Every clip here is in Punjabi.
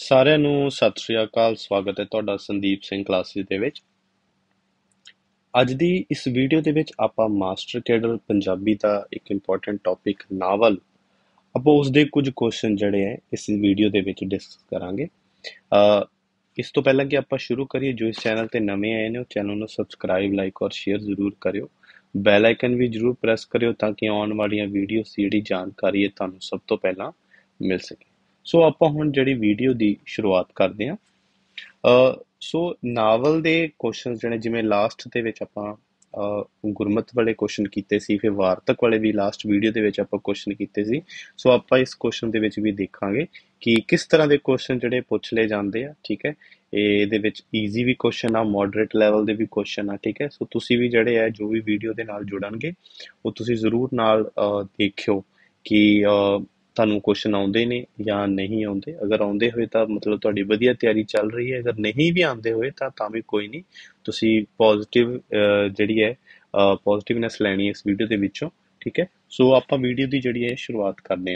ਸਾਰਿਆਂ ਨੂੰ ਸਤਿ ਸ੍ਰੀ ਅਕਾਲ। ਸਵਾਗਤ ਹੈ ਤੁਹਾਡਾ ਸੰਦੀਪ ਸਿੰਘ ਕਲਾਸਿਸ ਦੇ ਵਿੱਚ। ਅੱਜ ਦੀ ਇਸ ਵੀਡੀਓ ਦੇ ਵਿੱਚ ਆਪਾਂ ਮਾਸਟਰ ਕੇਡਰ ਪੰਜਾਬੀ ਦਾ ਇੱਕ ਇੰਪੋਰਟੈਂਟ ਟੌਪਿਕ ਨਾਵਲ ਆਪਾਂ ਉਸਦੇ ਕੁਝ ਕੁਐਸਚਨ ਜਿਹੜੇ ਹੈ ਇਸ ਵੀਡੀਓ ਦੇ ਵਿੱਚ ਡਿਸਕਸ ਕਰਾਂਗੇ। ਇਸ ਤੋਂ ਪਹਿਲਾਂ ਕਿ ਆਪਾਂ ਸ਼ੁਰੂ ਕਰੀਏ, ਜੋ ਇਸ ਚੈਨਲ ਤੇ ਨਵੇਂ ਆਏ ਨੇ ਉਹ ਚੈਨਲ ਨੂੰ ਸਬਸਕ੍ਰਾਈਬ, ਲਾਈਕ ਔਰ ਸ਼ੇਅਰ ਜ਼ਰੂਰ ਕਰਿਓ। ਬੈਲ ਆਈਕਨ ਵੀ ਜ਼ਰੂਰ ਪ੍ਰੈਸ ਕਰਿਓ ਤਾਂ ਕਿ ਆਉਣ ਵਾਲੀਆਂ ਵੀਡੀਓਜ਼ ਦੀ ਜਿਹੜੀ ਜਾਣਕਾਰੀ ਹੈ ਤੁਹਾਨੂੰ ਸਭ ਤੋਂ ਪਹਿਲਾਂ ਮਿਲ ਸਕੇ। ਸੋ ਆਪਾਂ ਹੁਣ ਜਿਹੜੀ ਵੀਡੀਓ ਦੀ ਸ਼ੁਰੂਆਤ ਕਰਦੇ ਹਾਂ। ਸੋ ਨਾਵਲ ਦੇ ਕੁਐਸਚਨ ਜਿਹੜੇ, ਜਿਵੇਂ ਲਾਸਟ ਦੇ ਵਿੱਚ ਆਪਾਂ ਗੁਰਮਤ ਵਾਲੇ ਕੁਐਸਚਨ ਕੀਤੇ ਸੀ, ਫਿਰ ਵਾਰਤਕ ਵਾਲੇ ਵੀ ਲਾਸਟ ਵੀਡੀਓ ਦੇ ਵਿੱਚ ਆਪਾਂ ਕੁਐਸਚਨ ਕੀਤੇ ਸੀ। ਸੋ ਆਪਾਂ ਇਸ ਕੁਐਸਚਨ ਦੇ ਵਿੱਚ ਵੀ ਦੇਖਾਂਗੇ ਕਿ ਕਿਸ ਤਰ੍ਹਾਂ ਦੇ ਕੁਐਸਚਨ ਜਿਹੜੇ ਪੁੱਛ ਲਏ ਜਾਂਦੇ ਆ। ਠੀਕ ਹੈ, ਇਹਦੇ ਵਿੱਚ ਈਜ਼ੀ ਵੀ ਕੁਐਸਚਨ ਆ, ਮੋਡਰੇਟ ਲੈਵਲ ਦੇ ਵੀ ਕੁਐਸਚਨ ਆ। ਠੀਕ ਹੈ, ਸੋ ਤੁਸੀਂ ਵੀ ਜਿਹੜੇ ਹੈ ਜੋ ਵੀ ਵੀਡੀਓ ਦੇ ਨਾਲ ਜੁੜਨਗੇ ਉਹ ਤੁਸੀਂ ਜ਼ਰੂਰ ਨਾਲ ਦੇਖਿਓ ਕਿ ਤੁਹਾਨੂੰ ਕੁਐਸਚਨ ਆਉਂਦੇ ਨੇ ਜਾਂ ਨਹੀਂ ਆਉਂਦੇ। ਅਗਰ ਆਉਂਦੇ ਹੋਏ ਤਾਂ ਮਤਲਬ ਤੁਹਾਡੀ ਵਧੀਆ ਤਿਆਰੀ ਚੱਲ ਰਹੀ ਹੈ, ਅਗਰ ਨਹੀਂ ਵੀ ਆਉਂਦੇ ਹੋਏ ਤਾਂ ਵੀ ਕੋਈ ਨਹੀਂ, ਤੁਸੀਂ ਪੋਜ਼ਿਟਿਵ ਜਿਹੜੀ ਹੈ ਪੋਜ਼ਿਟਿਵਨੈਸ ਲੈਣੀ ਹੈ ਇਸ ਵੀਡੀਓ ਦੇ ਵਿੱਚੋਂ। ਠੀਕ ਹੈ, ਸੋ ਆਪਾਂ ਵੀਡੀਓ ਦੀ ਜਿਹੜੀ ਹੈ ਸ਼ੁਰੂਆਤ ਕਰਦੇ ਹਾਂ।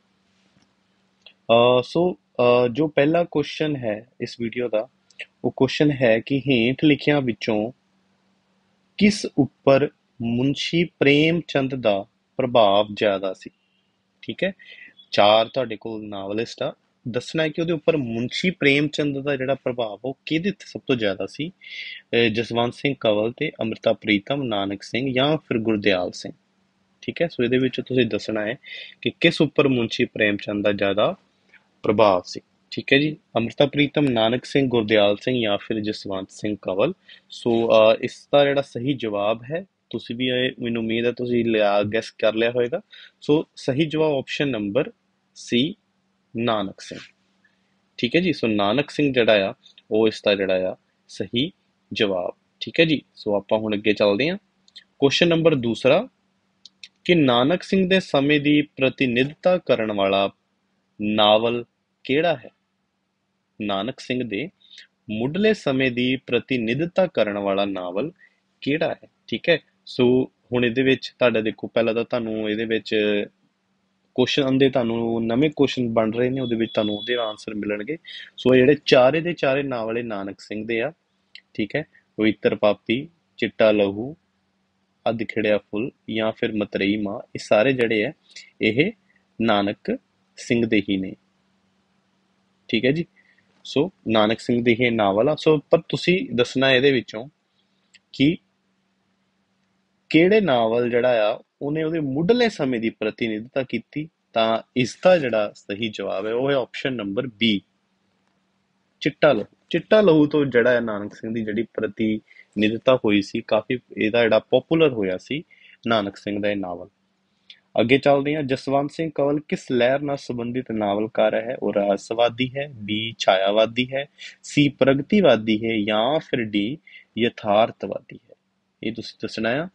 ਜੋ ਪਹਿਲਾ ਕੁਐਸਚਨ ਹੈ ਇਸ ਵੀਡੀਓ ਦਾ, ਉਹ ਕੁਐਸਚਨ ਹੈ ਕਿ ਹੇਠ ਲਿਖਿਆਂ ਵਿੱਚੋਂ ਕਿਸ ਉੱਪਰ ਮੁਨਸ਼ੀ ਪ੍ਰੇਮ ਚੰਦ ਦਾ ਪ੍ਰਭਾਵ ਜ਼ਿਆਦਾ ਸੀ। ਠੀਕ ਹੈ, ਚਾਰ ਤੁਹਾਡੇ ਕੋਲ ਨਾਵਲਿਸਟ ਆ, ਦੱਸਣਾ ਹੈ ਕਿ ਉਹਦੇ ਉੱਪਰ ਮੁਨਸ਼ੀ ਪ੍ਰੇਮ ਚੰਦ ਦਾ ਜਿਹੜਾ ਪ੍ਰਭਾਵ ਉਹ ਕਿਹਦੇ ਤੇ ਸਭ ਤੋਂ ਜ਼ਿਆਦਾ ਸੀ। ਜਸਵੰਤ ਸਿੰਘ ਕੰਵਲ ਤੇ ਅੰਮ੍ਰਿਤਾ ਪ੍ਰੀਤਮ, ਨਾਨਕ ਸਿੰਘ ਜਾਂ ਫਿਰ ਗੁਰਦਿਆਲ ਸਿੰਘ। ਠੀਕ ਹੈ, ਸੋ ਇਹਦੇ ਵਿੱਚ ਤੁਸੀਂ ਦੱਸਣਾ ਹੈ ਕਿ ਕਿਸ ਉੱਪਰ ਮੁਨਸ਼ੀ ਪ੍ਰੇਮ ਚੰਦ ਦਾ ਜ਼ਿਆਦਾ ਪ੍ਰਭਾਵ ਸੀ। ਠੀਕ ਹੈ ਜੀ, ਅੰਮ੍ਰਿਤਾ ਪ੍ਰੀਤਮ, ਨਾਨਕ ਸਿੰਘ, ਗੁਰਦਿਆਲ ਸਿੰਘ ਜਾਂ ਫਿਰ ਜਸਵੰਤ ਸਿੰਘ ਕੰਵਲ। ਸੋ ਇਸ ਦਾ ਜਿਹੜਾ ਸਹੀ ਜਵਾਬ ਹੈ, ਤੁਸੀਂ ਵੀ ਮੈਨੂੰ ਉਮੀਦ ਹੈ ਤੁਸੀਂ ਗੈਸ ਕਰ ਲਿਆ ਹੋਏਗਾ। ਸੋ ਸਹੀ ਜਵਾਬ ਆਪਸ਼ਨ ਨੰਬਰ ਸੀ, ਨਾਨਕ ਸਿੰਘ। ਠੀਕ ਹੈ ਜੀ, ਸੋ ਨਾਨਕ ਸਿੰਘ ਜਿਹੜਾ ਆ ਉਹ ਇਸ ਦਾ ਜਿਹੜਾ ਆ ਸਹੀ ਜਵਾਬ। ਠੀਕ ਹੈ ਜੀ, ਸੋ ਆਪਾਂ ਹੁਣ ਅੱਗੇ ਚੱਲਦੇ ਹਾਂ। ਕੁਐਸਚਨ ਨੰਬਰ ਦੂਸਰਾ ਕਿ ਨਾਨਕ ਸਿੰਘ ਦੇ ਸਮੇਂ ਦੀ ਪ੍ਰਤੀਨਿਧਤਾ ਕਰਨ ਵਾਲਾ ਨਾਵਲ ਕਿਹੜਾ ਹੈ। ਨਾਨਕ ਸਿੰਘ ਦੇ ਮੁੱਢਲੇ ਸਮੇਂ ਦੀ ਪ੍ਰਤੀਨਿਧਤਾ ਕਰਨ ਵਾਲਾ ਨਾਵਲ ਕਿਹੜਾ ਹੈ। ਠੀਕ ਹੈ, ਸੋ ਹੁਣ ਇਹਦੇ ਵਿੱਚ ਤੁਹਾਡਾ ਦੇਖੋ, ਪਹਿਲਾਂ ਤਾਂ ਤੁਹਾਨੂੰ ਇਹਦੇ ਵਿੱਚ ਕੁਐਸਚਨ ਦੇ ਤੁਹਾਨੂੰ ਨਵੇਂ ਕੁਐਸਚਨ ਬਣ ਰਹੇ ਨੇ, ਉਹਦੇ ਵਿੱਚ ਤੁਹਾਨੂੰ ਉਹਦੇ ਆਨਸਰ ਮਿਲਣਗੇ। ਸੋ ਜਿਹੜੇ ਚਾਰੇ ਦੇ ਚਾਰੇ ਨਾਵਲ ਇਹ ਨਾਨਕ ਸਿੰਘ ਦੇ ਆ। ਠੀਕ ਹੈ, ਪਵਿੱਤਰ ਪਾਪੀ, ਚਿੱਟਾ ਲਹੂ, ਅੱਧ ਖਿੜਿਆ ਫੁੱਲ ਜਾਂ ਫਿਰ ਮਤਰੇਈ ਮਾਂ, ਇਹ ਸਾਰੇ ਜਿਹੜੇ ਆ ਇਹ ਨਾਨਕ ਸਿੰਘ ਦੇ ਹੀ ਨੇ। ਠੀਕ ਹੈ ਜੀ, ਸੋ ਨਾਨਕ ਸਿੰਘ ਦੇ ਹੀ ਨਾਵਲ ਆ। ਸੋ ਪਰ ਤੁਸੀਂ ਦੱਸਣਾ ਇਹਦੇ ਵਿੱਚੋਂ ਕਿ ਕਿਹੜੇ ਨਾਵਲ ਜਿਹੜਾ ਆ ਉਹਨੇ ਉਹਦੇ ਮੁੱਢਲੇ ਸਮੇਂ ਦੀ ਪ੍ਰਤੀਨਿਧਤਾ ਕੀਤੀ। ਤਾਂ ਇਸ ਦਾ ਜਿਹੜਾ ਸਹੀ ਜਵਾਬ ਹੈ ਉਹ ਹੈ ਆਪਸ਼ਨ ਨੰਬਰ ਬੀ, ਚਿੱਟਾ ਲਹੂ। ਚਿੱਟਾ ਲਹੂ ਤੋਂ ਜਿਹੜਾ ਹੈ ਨਾਨਕ ਸਿੰਘ ਦੀ ਜਿਹੜੀ ਪ੍ਰਤੀਨਿਧਤਾ ਹੋਈ ਸੀ, ਕਾਫੀ ਇਹਦਾ ਜਿਹੜਾ ਪੋਪੂਲਰ ਹੋਇਆ ਸੀ ਨਾਨਕ ਸਿੰਘ ਦਾ ਇਹ ਨਾਵਲ। ਅੱਗੇ ਚੱਲਦੇ ਹਾਂ। ਜਸਵੰਤ ਸਿੰਘ ਕੰਵਲ ਕਿਸ ਲਹਿਰ ਨਾਲ ਸੰਬੰਧਿਤ ਨਾਵਲਕਾਰ ਹੈ। ਉਹ ਰਹੱਸਵਾਦੀ ਹੈ, ਬੀ ਛਾਇਆਵਾਦੀ ਹੈ, ਸੀ ਪ੍ਰਗਤੀਵਾਦੀ ਹੈ ਜਾਂ ਫਿਰ ਡੀ ਯਥਾਰਥਵਾਦੀ ਹੈ। ਇਹ ਤੁਸੀਂ ਦੱਸਣਾ ਆ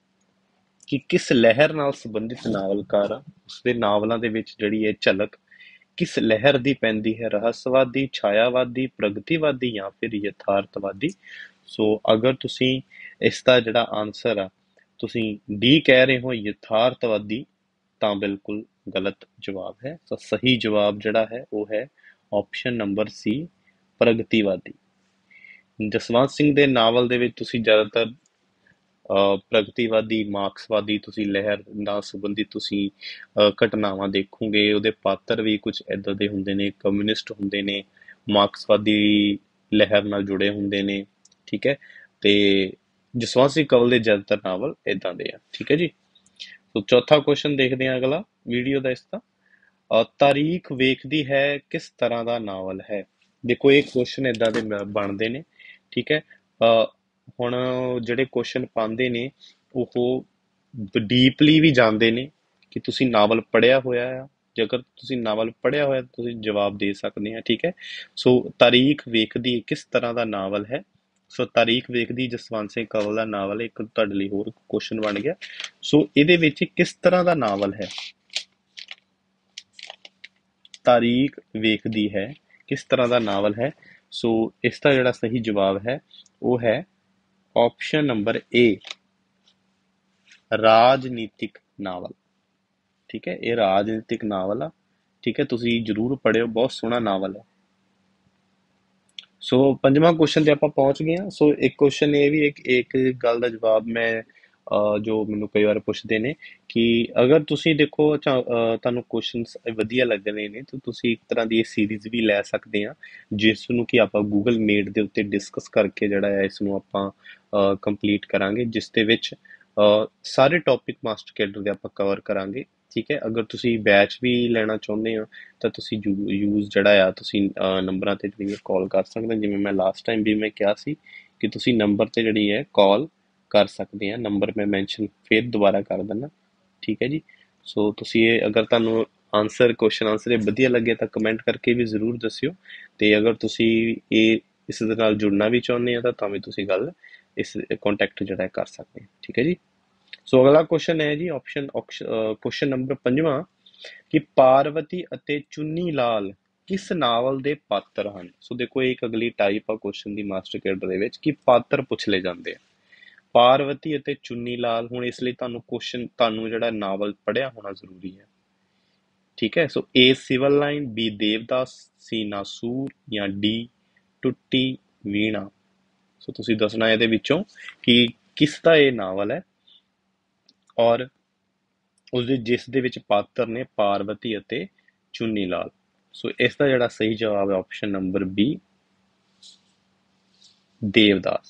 ਕਿ ਕਿਸ ਲਹਿਰ ਨਾਲ ਸੰਬੰਧਿਤ ਨਾਵਲਕਾਰ ਆ, ਉਸਦੇ ਨਾਵਲਾਂ ਦੇ ਵਿੱਚ ਜਿਹੜੀ ਹੈ ਝਲਕ ਕਿਸ ਲਹਿਰ ਦੀ ਪੈਂਦੀ ਹੈ। ਰਹੱਸਵਾਦੀ, ਛਾਇਆਵਾਦੀ, ਪ੍ਰਗਤੀਵਾਦੀ ਜਾਂ ਫਿਰ ਯਥਾਰਥਵਾਦੀ। ਸੋ ਅਗਰ ਤੁਸੀਂ ਇਸ ਦਾ ਜਿਹੜਾ ਆਨਸਰ ਆ ਤੁਸੀਂ ਡੀ ਕਹਿ ਰਹੇ ਹੋ ਯਥਾਰਥਵਾਦੀ, ਤਾਂ ਬਿਲਕੁਲ ਗਲਤ ਜਵਾਬ ਹੈ। ਤਾਂ ਸਹੀ ਜਵਾਬ ਜਿਹੜਾ ਹੈ ਉਹ ਹੈ ਆਪਸ਼ਨ ਨੰਬਰ ਸੀ, ਪ੍ਰਗਤੀਵਾਦੀ। ਜਸਵੰਤ ਸਿੰਘ ਦੇ ਨਾਵਲ ਦੇ ਵਿੱਚ ਤੁਸੀਂ ਜ਼ਿਆਦਾਤਰ ਪ੍ਰਗਤੀਵਾਦੀ, ਮਾਰਕਸਵਾਦੀ ਤੁਸੀਂ ਲਹਿਰ ਨਾਲ ਸੰਬੰਧਿਤ ਤੁਸੀਂ ਘਟਨਾਵਾਂ ਦੇਖੋਗੇ। ਉਹਦੇ ਪਾਤਰ ਵੀ ਕੁਝ ਇੱਦਾਂ ਦੇ ਹੁੰਦੇ ਨੇ, ਕਮਿਊਨਿਸਟ ਹੁੰਦੇ ਨੇ, ਮਾਰਕਸਵਾਦੀ ਲਹਿਰ ਨਾਲ ਜੁੜੇ ਹੁੰਦੇ ਨੇ। ਠੀਕ ਹੈ, ਤੇ ਜਸਵੰਤ ਸਿੰਘ ਕੰਵਲ ਦੇ ਜ਼ਿਆਦਾਤਰ ਨਾਵਲ ਇੱਦਾਂ ਦੇ ਆ। ਠੀਕ ਹੈ ਜੀ, ਸੋ ਚੌਥਾ ਕੁਐਸਚਨ ਦੇਖਦੇ ਹਾਂ ਅਗਲਾ ਵੀਡੀਓ ਦਾ। ਇਸ ਦਾ ਤਾਰੀਖ ਵੇਖਦੀ ਹੈ ਕਿਸ ਤਰ੍ਹਾਂ ਦਾ ਨਾਵਲ ਹੈ। ਦੇਖੋ ਇਹ ਕੁਐਸਚਨ ਇੱਦਾਂ ਦੇ ਬਣਦੇ ਨੇ। ਠੀਕ ਹੈ, ਹੁਣ ਜਿਹੜੇ ਕੁਐਸਚਨ ਪਾਉਂਦੇ ਨੇ ਉਹ ਡੀਪਲੀ ਵੀ ਜਾਂਦੇ ਨੇ ਕਿ ਤੁਸੀਂ ਨਾਵਲ ਪੜ੍ਹਿਆ ਹੋਇਆ ਆ। ਜੇਕਰ ਤੁਸੀਂ ਨਾਵਲ ਪੜ੍ਹਿਆ ਹੋਇਆ ਤੁਸੀਂ ਜਵਾਬ ਦੇ ਸਕਦੇ ਆ। ਠੀਕ ਹੈ, ਸੋ ਤਾਰੀਖ ਵੇਖਦੀ ਕਿਸ ਤਰ੍ਹਾਂ ਦਾ ਨਾਵਲ ਹੈ। ਸੋ ਤਾਰੀਖ ਵੇਖਦੀ ਜਸਵੰਤ ਸਿੰਘ ਕੰਵਲ ਦਾ ਨਾਵਲ। ਇੱਕ ਤੁਹਾਡੇ ਲਈ ਹੋਰ ਕੁਐਸਚਨ ਬਣ ਗਿਆ। ਸੋ ਇਹਦੇ ਵਿੱਚ ਕਿਸ ਤਰ੍ਹਾਂ ਦਾ ਨਾਵਲ ਹੈ। ਤਾਰੀਖ ਵੇਖਦੀ ਹੈ ਕਿਸ ਤਰ੍ਹਾਂ ਦਾ ਨਾਵਲ ਹੈ। ਸੋ ਇਸ ਦਾ ਜਿਹੜਾ ਸਹੀ ਜਵਾਬ ਹੈ ਉਹ ਹੈ ਆਪਸ਼ਨ ਨੰਬਰ ਏ, ਰਾਜਨੀਤਿਕ ਨਾਵਲ। ਠੀਕ ਹੈ, ਇਹ ਰਾਜਨੀਤਿਕ ਨਾਵਲ ਆ। ਠੀਕ ਹੈ, ਤੁਸੀਂ ਜ਼ਰੂਰ ਪੜ੍ਹਿਓ, ਬਹੁਤ ਸੋਹਣਾ ਨਾਵਲ ਹੈ। ਸੋ ਪੰਜਵਾਂ ਕੁਐਸਚਨ ਤੇ ਆਪਾਂ ਪਹੁੰਚ ਗਏ ਹਾਂ। ਸੋ ਇੱਕ ਕੁਐਸਚਨ ਇਹ ਵੀ ਇੱਕ ਗੱਲ ਦਾ ਜਵਾਬ ਮੈਂ ਜੋ ਮੈਨੂੰ ਕਈ ਵਾਰ ਪੁੱਛਦੇ ਨੇ ਕਿ ਅਗਰ ਤੁਸੀਂ ਦੇਖੋ ਤੁਹਾਨੂੰ ਕੁਐਸਚਨਸ ਵਧੀਆ ਲੱਗ ਰਹੇ ਨੇ ਤਾਂ ਤੁਸੀਂ ਇੱਕ ਤਰ੍ਹਾਂ ਦੀ ਇਹ ਸੀਰੀਜ਼ ਵੀ ਲੈ ਸਕਦੇ ਆ ਜਿਸ ਨੂੰ ਕਿ ਆਪਾਂ ਗੂਗਲ ਮੀਟ ਦੇ ਉੱਤੇ ਡਿਸਕਸ ਕਰਕੇ ਜਿਹੜਾ ਹੈ ਇਸ ਨੂੰ ਆਪਾਂ ਕੰਪਲੀਟ ਕਰਾਂਗੇ, ਜਿਸ ਦੇ ਵਿੱਚ ਸਾਰੇ ਟੌਪਿਕ ਮਾਸਟਰ ਕੈਡਰ ਦੇ ਆਪਾਂ ਕਵਰ ਕਰਾਂਗੇ। ਠੀਕ ਹੈ, ਅਗਰ ਤੁਸੀਂ ਬੈਚ ਵੀ ਲੈਣਾ ਚਾਹੁੰਦੇ ਆ ਤਾਂ ਤੁਸੀਂ ਯੂਜ਼ ਜਿਹੜਾ ਆ ਤੁਸੀਂ ਨੰਬਰਾਂ ਤੇ ਜਿਹੜੀ ਹੈ ਕਾਲ ਕਰ ਸਕਦੇ ਹੋ। ਜਿਵੇਂ ਮੈਂ ਲਾਸਟ ਟਾਈਮ ਵੀ ਮੈਂ ਕਿਹਾ ਸੀ ਕਿ ਤੁਸੀਂ ਨੰਬਰ ਤੇ ਜਿਹੜੀ ਹੈ ਕਾਲ ਕਰ ਸਕਦੇ ਆ। ਨੰਬਰ ਮੈਂ ਮੈਂਸ਼ਨ ਫਿਰ ਦੁਬਾਰਾ ਕਰ ਦਿੰਦਾ। ਠੀਕ ਹੈ ਜੀ। ਸੋ ਤੁਸੀਂ ਇਹ ਅਗਰ ਤੁਹਾਨੂੰ ਕੁਐਸਚਨ ਆਨਸਰ ਇਹ ਵਧੀਆ ਲੱਗੇ ਤਾਂ ਕਮੈਂਟ ਕਰਕੇ ਵੀ ਜ਼ਰੂਰ ਦੱਸਿਓ, ਤੇ ਅਗਰ ਤੁਸੀਂ ਇਹ ਇਸ ਦੇ ਨਾਲ ਜੁੜਨਾ ਵੀ ਚਾਹੁੰਦੇ ਆ ਤਾਂ ਵੀ ਤੁਸੀਂ ਗੱਲ ਇਸ ਕੰਟੈਕਟ ਜਿਹੜਾ ਹੈ ਕਰ ਸਕਦੇ ਆ। ਠੀਕ ਹੈ ਜੀ। ਸੋ ਅਗਲਾ ਕੁਐਸਚਨ ਹੈ ਜੀ ਕੁਐਸਚਨ ਨੰਬਰ 5ਵਾਂ ਕਿ ਪਾਰਵਤੀ ਅਤੇ ਚੁੰਨੀ ਲਾਲ ਕਿਸ ਨਾਵਲ ਦੇ ਪਾਤਰ ਹਨ। ਸੋ ਦੇਖੋ ਇੱਕ ਅਗਲੀ ਟਾਈਪ ਆ ਕੁਐਸਚਨ ਦੀ ਮਾਸਟਰ ਕੈਡਰ ਦੇ ਵਿੱਚ ਕਿ ਪਾਤਰ ਪੁੱਛ ਲਏ ਜਾਂਦੇ ਆ। ਪਾਰਵਤੀ ਅਤੇ ਚੁੰਨੀ ਲਾਲ, ਹੁਣ ਇਸ ਲਈ ਤੁਹਾਨੂੰ ਜਿਹੜਾ ਨਾਵਲ ਪੜ੍ਹਿਆ ਹੋਣਾ ਜ਼ਰੂਰੀ ਹੈ। ਠੀਕ ਹੈ, so A civil line, B Devdas, C Nasoor ਜਾਂ ਡੀ ਟੁੱਟੀ ਵੀਣਾ। ਸੋ ਤੁਸੀਂ ਦੱਸਣਾ ਇਹਦੇ ਵਿੱਚੋਂ ਕਿ ਕਿਸ ਦਾ ਇਹ ਨਾਵਲ ਹੈ ਔਰ ਜਿਸ ਦੇ ਵਿੱਚ ਪਾਤਰ ਨੇ ਪਾਰਵਤੀ ਅਤੇ ਚੁੰਨੀ ਲਾਲ। ਸੋ ਇਸ ਦਾ ਜਿਹੜਾ ਸਹੀ ਜਵਾਬ ਹੈ option number B, Devdas.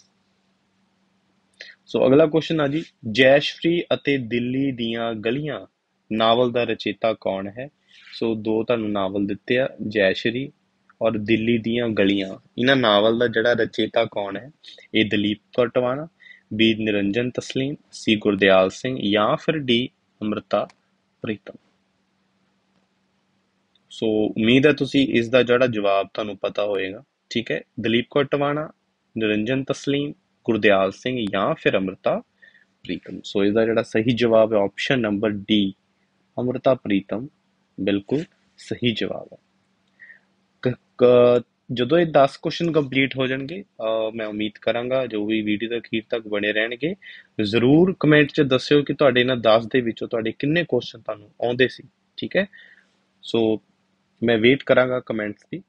So ਅਗਲਾ ਕੁਐਸਚਨ ਆ ਜੀ, ਜੈਸ਼ਫਰੀ ਅਤੇ ਦਿੱਲੀ ਦੀਆਂ ਗਲੀਆਂ ਨਾਵਲ ਦਾ ਰਚੇਤਾ ਕੌਣ ਹੈ। ਸੋ ਦੋ ਤੁਹਾਨੂੰ ਨਾਵਲ ਦਿੱਤੇ ਆ, ਜੈਸ਼ਰੀ ਔਰ ਦਿੱਲੀ ਦੀਆਂ ਗਲੀਆਂ। ਇਹਨਾਂ ਨਾਵਲ ਦਾ ਜਿਹੜਾ ਰਚੇਤਾ ਕੌਣ ਹੈ, ਇਹ ਦਲੀਪ ਕੌਰ ਟਿਵਾਣਾ, ਬੀ ਨਿਰੰਜਨ ਤਸਲੀਮ, ਸੀ ਗੁਰਦਿਆਲ ਸਿੰਘ ਜਾਂ ਫਿਰ ਡੀ ਅੰਮ੍ਰਿਤਾ ਪ੍ਰੀਤਮ। ਸੋ ਉਮੀਦ ਹੈ ਤੁਸੀਂ ਇਸ ਦਾ ਜਿਹੜਾ ਜਵਾਬ ਤੁਹਾਨੂੰ ਪਤਾ ਹੋਏਗਾ। ਠੀਕ ਹੈ, ਦਲੀਪ ਕੌਰ ਟਿਵਾਣਾ, ਨਿਰੰਜਨ ਤਸਲੀਮ, ਗੁਰਦਿਆਲ ਸਿੰਘ ਜਾਂ ਫਿਰ ਅੰਮ੍ਰਿਤਾ ਪ੍ਰੀਤਮ। ਸੋ ਇਸ ਦਾ ਜਿਹੜਾ ਸਹੀ ਜਵਾਬ ਹੈ option number D, Amrita Pritam ਬਿਲਕੁਲ ਸਹੀ ਜਵਾਬ ਹੈ। ਜਦੋਂ ਇਹ 10 ਕੁਐਸਚਨ ਕੰਪਲੀਟ ਹੋ ਜਾਣਗੇ, ਮੈਂ ਉਮੀਦ ਕਰਾਂਗਾ ਜੋ ਵੀ ਵੀਡੀਓ ਦੇ ਅਖੀਰ ਤੱਕ ਬਣੇ ਰਹਿਣਗੇ, ਜ਼ਰੂਰ ਕਮੈਂਟ 'ਚ ਦੱਸਿਓ ਕਿ ਤੁਹਾਡੇ ਇਹਨਾਂ 10 ਦੇ ਵਿੱਚੋਂ ਤੁਹਾਡੇ ਕਿੰਨੇ ਕੁਐਸਚਨ ਤੁਹਾਨੂੰ ਆਉਂਦੇ ਸੀ। ਠੀਕ ਹੈ, ਸੋ ਮੈਂ ਵੇਟ ਕਰਾਂਗਾ ਕਮੈਂਟਸ ਦੀ।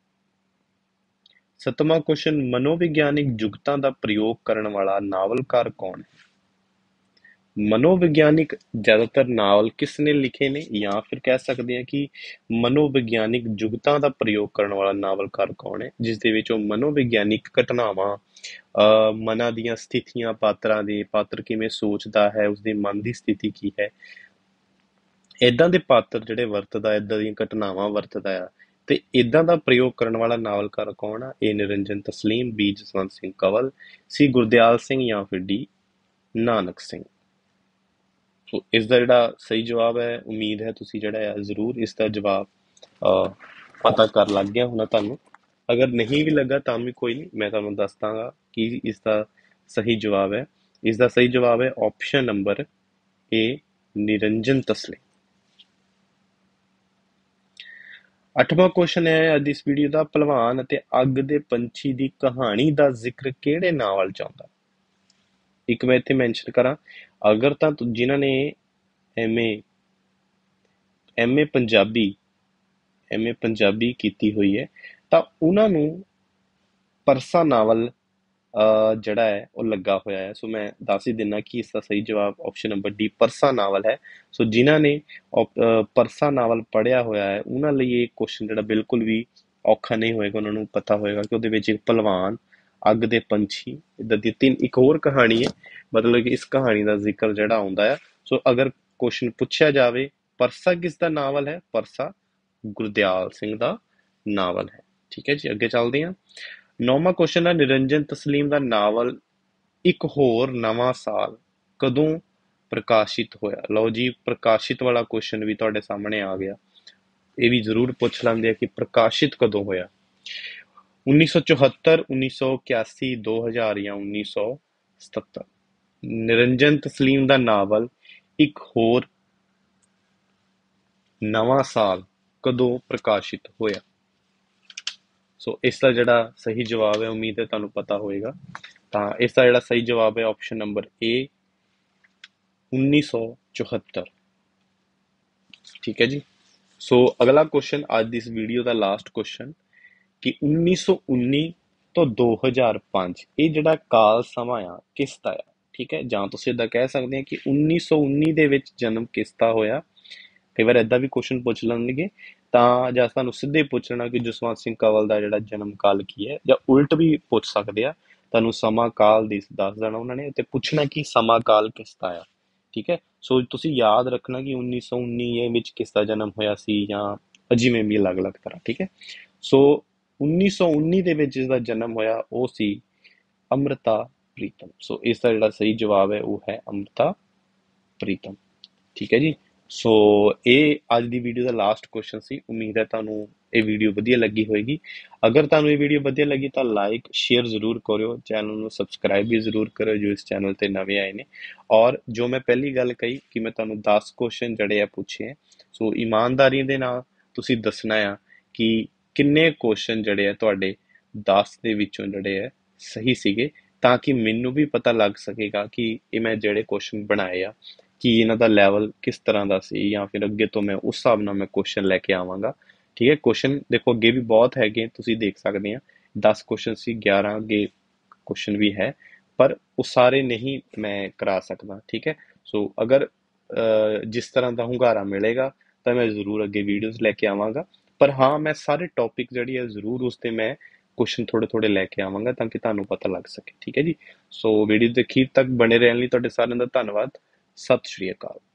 7ਵਾਂ ਕੁਐਸਚਨ, ਮਨੋਵਿਗਿਆਨਿਕ ਜੁਗਤਾਂ ਦਾ ਪ੍ਰਯੋਗ ਕਰਨ ਵਾਲਾ ਨਾਵਲਕਾਰ ਕੌਣ ਹੈ। ਮਨੋਵਿਗਿਆਨਿਕ ਜ਼ਿਆਦਾਤਰ ਨਾਵਲ ਕਿਸ ਨੇ ਲਿਖੇ ਨੇ, ਜਾਂ ਫਿਰ ਕਹਿ ਸਕਦੇ ਹਾਂ ਕਿ ਮਨੋਵਿਗਿਆਨਿਕ ਜੁਗਤਾਂ ਦਾ ਪ੍ਰਯੋਗ ਕਰਨ ਵਾਲਾ ਨਾਵਲਕਾਰ ਕੌਣ ਹੈ, ਜਿਸ ਦੇ ਵਿੱਚ ਉਹ ਮਨੋਵਿਗਿਆਨਿਕ ਘਟਨਾਵਾਂ, ਮਨਾਂ ਦੀਆਂ ਸਥਿਤੀਆਂ, ਪਾਤਰ ਕਿਵੇਂ ਸੋਚਦਾ ਹੈ, ਉਸਦੇ ਮਨ ਦੀ ਸਥਿਤੀ ਕੀ ਹੈ, ਏਦਾਂ ਦੇ ਪਾਤਰ ਜਿਹੜੇ ਵਰਤਦਾ, ਏਦਾਂ ਦੀਆਂ ਘਟਨਾਵਾਂ ਵਰਤਦਾ ਆ, ਤੇ ਏਦਾਂ ਦਾ ਪ੍ਰਯੋਗ ਕਰਨ ਵਾਲਾ ਨਾਵਲਕਾਰ ਕੌਣ ਆ। A Niranjan Tasleem, B Jaswant Singh Kanwal, C Gurdial Singh ਜਾਂ ਫਿਰ ਡੀ ਨਾਨਕ ਸਿੰਘ। ਸੋ ਇਸ ਦਾ ਜਿਹੜਾ ਸਹੀ ਜਵਾਬ ਹੈ, ਉਮੀਦ ਹੈ ਤੁਸੀਂ ਜਿਹੜਾ ਹੈ ਜ਼ਰੂਰ ਇਸ ਦਾ ਜਵਾਬ ਪਤਾ ਕਰ ਲੱਗ ਗਿਆ ਹੋਣਾ ਤੁਹਾਨੂੰ। ਅਗਰ ਨਹੀਂ ਵੀ ਲੱਗਾ ਤਾਂ ਵੀ ਕੋਈ ਨਹੀਂ, ਮੈਂ ਤੁਹਾਨੂੰ ਦੱਸ ਦਾਂਗਾ ਕਿ ਇਸ ਦਾ ਸਹੀ ਜਵਾਬ ਹੈ। ਇਸ ਦਾ ਸਹੀ ਜਵਾਬ ਹੈ option number A, Niranjan Tasleem. 8ਵਾਂ ਕੁਐਸਚਨ ਹੈ ਅੱਜ ਇਸ ਵੀਡੀਓ ਦਾ, ਭਲਵਾਨ ਅਤੇ ਅੱਗ ਦੇ ਪੰਛੀ ਦੀ ਕਹਾਣੀ ਦਾ ਜ਼ਿਕਰ ਕਿਹੜੇ ਨਾਵਲ ਚ ਆਉਂਦਾ। ਇੱਕ ਮੈਂ ਇੱਥੇ ਮੈਂਸ਼ਨ ਕਰਾਂ, ਅਗਰ ਤਾਂ ਜਿਨ੍ਹਾਂ ਨੇ ਐਮਏ ਪੰਜਾਬੀ ਕੀਤੀ ਹੋਈ ਹੈ ਤਾਂ ਉਹਨਾਂ ਨੂੰ ਪਰਸਾ ਨਾਵਲ ਜਿਹੜਾ ਹੈ ਉਹ ਲੱਗਾ ਹੋਇਆ ਹੈ। ਸੋ ਮੈਂ ਦੱਸ ਹੀ ਦਿੰਦਾ ਕਿ ਇਸ ਦਾ ਸਹੀ ਜਵਾਬ option number D, Parsa novel ਹੈ। ਸੋ ਜਿਨ੍ਹਾਂ ਨੇ ਪਰਸਾ ਨਾਵਲ ਪੜ੍ਹਿਆ ਹੋਇਆ ਹੈ ਉਹਨਾਂ ਲਈ ਇਹ ਕੁਐਸਚਨ ਜਿਹੜਾ ਬਿਲਕੁਲ ਵੀ ਔਖਾ ਨਹੀਂ ਹੋਏਗਾ। ਉਹਨਾਂ ਨੂੰ ਪਤਾ ਹੋਏਗਾ ਕਿ ਉਹਦੇ ਵਿੱਚ ਇੱਕ ਭਲਵਾਨ, ਅੱਗ ਦੇ ਪੰਛੀ, ਇੱਦਾਂ ਦੀ ਇੱਕ ਹੋਰ ਕਹਾਣੀ ਹੈ, ਮਤਲਬ ਕਿ ਇਸ ਕਹਾਣੀ ਦਾ ਜ਼ਿਕਰ ਜਿਹੜਾ ਆਉਂਦਾ ਆ। ਸੋ ਅਗਰ ਕੁਐਸਚਨ ਪੁੱਛਿਆ ਜਾਵੇ ਪਰਸਾ ਕਿਸ ਦਾ ਨਾਵਲ ਹੈ, ਪਰਸਾ ਗੁਰਦਿਆਲ ਸਿੰਘ ਦਾ ਨਾਵਲ ਹੈ। ਠੀਕ ਹੈ ਜੀ, ਅੱਗੇ ਚੱਲਦੇ ਹਾਂ। 9ਵਾਂ ਕੁਐਸਚਨ ਹੈ, ਨਿਰੰਜਨ ਤਸਲੀਮ ਦਾ ਨਾਵਲ ਇੱਕ ਹੋਰ ਨਵਾਂ ਸਾਲ ਕਦੋਂ ਪ੍ਰਕਾਸ਼ਿਤ ਹੋਇਆ। ਲਓ ਜੀ, ਪ੍ਰਕਾਸ਼ਿਤ ਵਾਲਾ ਕੁਐਸਚਨ ਵੀ ਤੁਹਾਡੇ ਸਾਹਮਣੇ ਆ ਗਿਆ। ਇਹ ਵੀ ਜ਼ਰੂਰ ਪੁੱਛ ਲੈਂਦੇ ਆ ਕਿ ਪ੍ਰਕਾਸ਼ਿਤ ਕਦੋਂ ਹੋਇਆ। 1974, 1981, 2000 ਜਾਂ 1977। ਨਿਰੰਜਨ ਤਸਲੀਮ ਦਾ ਨਾਵਲ ਇੱਕ ਹੋਰ ਨਵਾਂ ਸਾਲ ਕਦੋਂ ਪ੍ਰਕਾਸ਼ਿਤ ਹੋਇਆ। ਸੋ ਇਸ ਦਾ ਜਿਹੜਾ ਸਹੀ ਜਵਾਬ ਹੈ, ਉਮੀਦ ਹੈ ਤੁਹਾਨੂੰ ਪਤਾ ਹੋਏਗਾ, ਤਾਂ ਇਸ ਦਾ ਜਿਹੜਾ ਸਹੀ ਜਵਾਬ ਹੈ ਆਪਸ਼ਨ ਨੰਬਰ ਏ, 1974। ਠੀਕ ਹੈ ਜੀ। ਸੋ ਅਗਲਾ ਕੁਐਸਚਨ ਅੱਜ ਦੀ ਇਸ ਵੀਡੀਓ ਦਾ ਲਾਸਟ ਕੁਐਸਚਨ ਕਿ 1919 ਤੋਂ 2005 ਇਹ ਜਿਹੜਾ ਕਾਲ ਸਮਾਂ ਆ ਕਿਸ ਦਾ ਆ, ਠੀਕ ਹੈ। ਜਾਂ ਤੁਸੀਂ ਇਦਾਂ ਕਹਿ ਸਕਦੇ ਆ ਕਿ 1919 ਦੇ ਵਿੱਚ ਜਨਮ ਕਿਸ ਦਾ ਹੋਇਆ। ਕਈ ਵਾਰ ਏਦਾਂ ਵੀ ਕੁਐਸਚਨ ਪੁੱਛ ਲੈਣਗੇ, ਤਾਂ ਜਾਂ ਤੁਹਾਨੂੰ ਸਿੱਧੇ ਪੁੱਛਣਾ ਕਿ ਜਸਵੰਤ ਸਿੰਘ ਕੰਵਲ ਦਾ ਜਿਹੜਾ ਜਨਮ ਕਾਲ ਕੀ ਹੈ, ਜਾਂ ਉਲਟ ਵੀ ਪੁੱਛ ਸਕਦੇ ਆ, ਤੁਹਾਨੂੰ ਸਮਾਂ ਕਾਲ ਦੱਸ ਦੇਣਾ ਉਹਨਾਂ ਨੇ ਤੇ ਪੁੱਛਣਾ ਕਿ ਸਮਾਂ ਕਾਲ ਕਿਸ ਦਾ ਆ, ਠੀਕ ਹੈ। ਸੋ ਤੁਸੀਂ ਯਾਦ ਰੱਖਣਾ ਕਿ 1919 ਵਿੱਚ ਕਿਸ ਦਾ ਜਨਮ ਹੋਇਆ ਸੀ, ਜਾਂ ਜਿਵੇਂ ਵੀ ਅਲੱਗ-ਅਲੱਗ ਤਰ੍ਹਾਂ, ਠੀਕ ਹੈ। ਸੋ 1919 ਦੇ ਵਿੱਚ ਜਿਸ ਦਾ ਜਨਮ ਹੋਇਆ ਉਹ ਸੀ ਅੰਮ੍ਰਿਤਾ ਪ੍ਰੀਤਮ। ਸੋ ਇਸ ਦਾ ਜਿਹੜਾ ਸਹੀ ਜਵਾਬ ਹੈ ਉਹ ਹੈ ਅੰਮ੍ਰਿਤਾ ਪ੍ਰੀਤਮ, ਠੀਕ ਹੈ ਜੀ। ਸੋ ਇਹ ਅੱਜ ਦੀ ਵੀਡੀਓ ਦਾ ਲਾਸਟ ਕੁਐਸਚਨ ਸੀ। ਉਮੀਦ ਹੈ ਤੁਹਾਨੂੰ ਇਹ ਵੀਡੀਓ ਵਧੀਆ ਲੱਗੀ ਹੋਏਗੀ। ਅਗਰ ਤੁਹਾਨੂੰ ਇਹ ਵੀਡੀਓ ਵਧੀਆ ਲੱਗੀ ਤਾਂ ਲਾਈਕ ਸ਼ੇਅਰ ਜ਼ਰੂਰ ਕਰਿਓ, ਚੈਨਲ ਨੂੰ ਸਬਸਕ੍ਰਾਈਬ ਵੀ ਜ਼ਰੂਰ ਕਰਿਓ ਜੋ ਇਸ ਚੈਨਲ ਤੇ ਨਵੇਂ ਆਏ ਨੇ। ਔਰ ਜੋ ਮੈਂ ਪਹਿਲੀ ਗੱਲ ਕਹੀ ਕਿ ਮੈਂ ਤੁਹਾਨੂੰ 10 ਕੁਐਸਚਨ ਜਿਹੜੇ ਆ ਪੁੱਛੇ ਆ, ਸੋ ਇਮਾਨਦਾਰੀ ਦੇ ਨਾਲ ਤੁਸੀਂ ਦੱਸਣਾ ਆ ਕਿ ਕਿੰਨੇ ਕੁਐਸਚਨ ਜਿਹੜੇ ਆ ਤੁਹਾਡੇ 10 ਦੇ ਵਿੱਚੋਂ ਜਿਹੜੇ ਆ ਸਹੀ ਸੀਗੇ, ਤਾਂ ਕਿ ਮੈਨੂੰ ਵੀ ਪਤਾ ਲੱਗ ਸਕੇਗਾ ਕਿ ਇਹ ਮੈਂ ਜਿਹੜੇ ਕੁਐਸਚਨ ਬਣਾਏ ਆ ਕਿ ਇਹਨਾਂ ਦਾ ਲੈਵਲ ਕਿਸ ਤਰ੍ਹਾਂ ਦਾ ਸੀ, ਜਾਂ ਫਿਰ ਅੱਗੇ ਤੋਂ ਮੈਂ ਉਸ ਹਿਸਾਬ ਨਾਲ ਮੈਂ ਕੁਐਸਚਨ ਲੈ ਕੇ ਆਵਾਂਗਾ, ਠੀਕ ਹੈ। ਕੁਐਸਚਨ ਦੇਖੋ ਅੱਗੇ ਵੀ ਬਹੁਤ ਹੈਗੇ, ਤੁਸੀਂ ਦੇਖ ਸਕਦੇ ਆ 10 ਕੁਐਸਚਨ ਸੀ, 11 ਅੱਗੇ ਕੁਐਸਚਨ ਵੀ ਹੈ, ਪਰ ਉਹ ਸਾਰੇ ਨਹੀਂ ਮੈਂ ਕਰਾ ਸਕਦਾ, ਠੀਕ ਹੈ। ਸੋ ਅਗਰ ਜਿਸ ਤਰ੍ਹਾਂ ਦਾ ਹੁੰਗਾਰਾ ਮਿਲੇਗਾ ਤਾਂ ਮੈਂ ਜ਼ਰੂਰ ਅੱਗੇ ਵੀਡੀਓਜ਼ ਲੈ ਕੇ ਆਵਾਂਗਾ। ਪਰ ਹਾਂ, ਮੈਂ ਸਾਰੇ ਟੌਪਿਕ ਜਿਹੜੀ ਹੈ ਜ਼ਰੂਰ ਉਸ ਤੇ ਮੈਂ ਕੁਐਸਚਨ ਥੋੜੇ ਥੋੜੇ ਲੈ ਕੇ ਆਵਾਂਗਾ ਤਾਂ ਕਿ ਤੁਹਾਨੂੰ ਪਤਾ ਲੱਗ ਸਕੇ, ਠੀਕ ਹੈ ਜੀ। ਸੋ ਵੀਡੀਓ ਦੇ ਅਖੀਰ ਤੱਕ ਬਣੇ ਰਹਿਣ ਲਈ ਤੁਹਾਡੇ ਸਾਰਿਆਂ ਦਾ ਧੰਨਵਾਦ। ਸਤਿ ਸ਼੍ਰੀ ਅਕਾਲ।